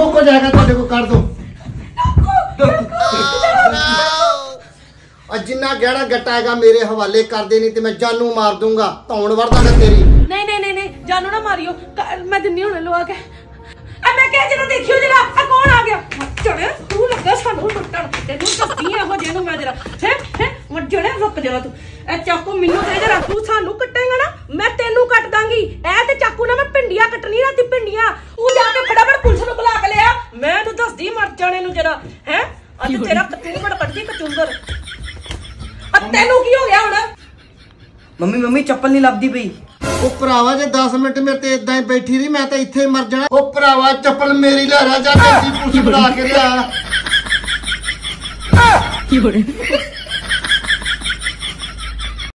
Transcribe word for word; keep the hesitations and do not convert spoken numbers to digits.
जो कुछ हैगा तुहाडे कोल कर दो और जिन्ना गहरा गट्टा हैगा मेरे हवाले कर दे, नहीं तो मैं जानू मार दूंगा। धौन वरदा मैं तेरी। नहीं नहीं नहीं नहीं जानू ना मारियो, मैं दिन्नी हुणे लवा के। आ मैं कह जरा देखियो जरा आ कौन आ गया। चढ़े तू लगा सानू लुटण, तेनू दस्सी एहो जेनू मैं जरा है है मजणे रुक जरा तू। ए चाकू मेनू दे जरा, तू सानू कटेगा ना मैं तेनू कट दांगी। ए ते चाकू ना मैं पिंडियां कटनी राती पिंडियां। तू जाके फटाफट पुलिस नू बुला के लिया, मैं तू दसदी मर जाने नू जरा है। अज तेरा कचूंबर कटदी कचूंबर। अब तेनू की हो गया हुण? मम्मी मम्मी चप्पल नहीं लभदी पई। ओ भरावा जे दस मिनट मेरे ते इदां ही बैठी रही मैं तो इत्थे ही मर जाना। ओ भरावा चप्पल मेरी लै जा, जल्दी पुलिस बुला के लिया।